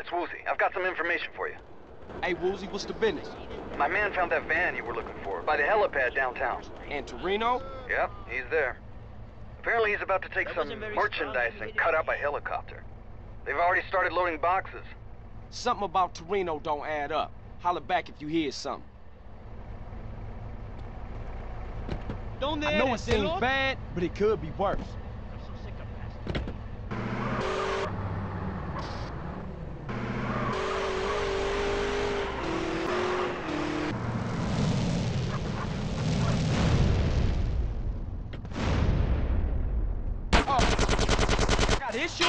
it's Woozie. I've got some information for you. Hey, Woozie, what's the business? My man found that van you were looking for by the helipad downtown. And Toreno? Yep, he's there. Apparently he's about to take some merchandise and cut up a helicopter. They've already started loading boxes. Something about Toreno don't add up. Holler back if you hear something. I know it seems bad, but it could be worse. Oh, got issues?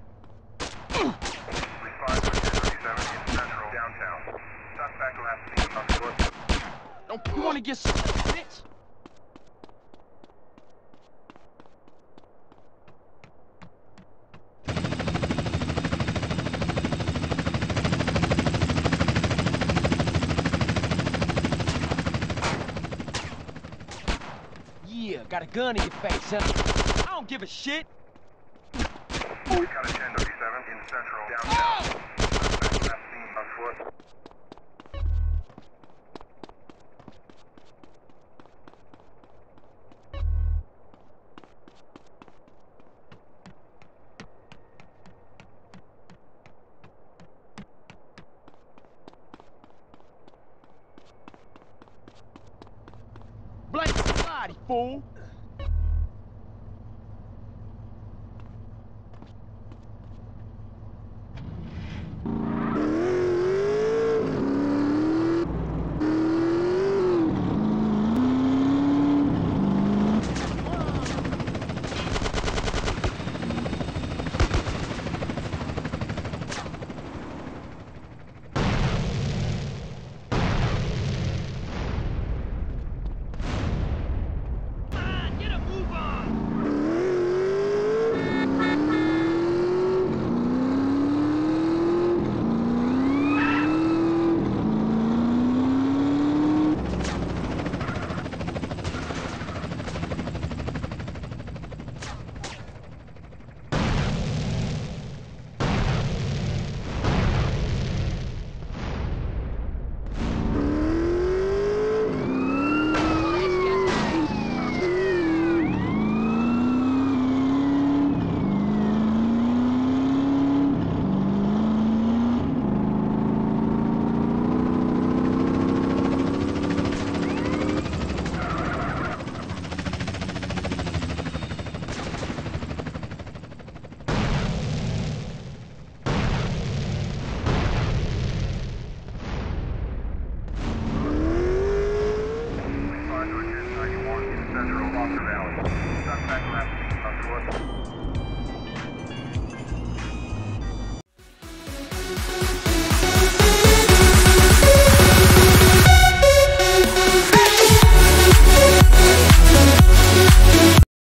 Don't you want to get some bitch? Yeah, got a gun in your face, huh? I don't give a shit. We got a 1037 in Central downtown. Suspect last seen on foot. Blank the body, fool! Central Foster Valley. Suspect last seen on foot.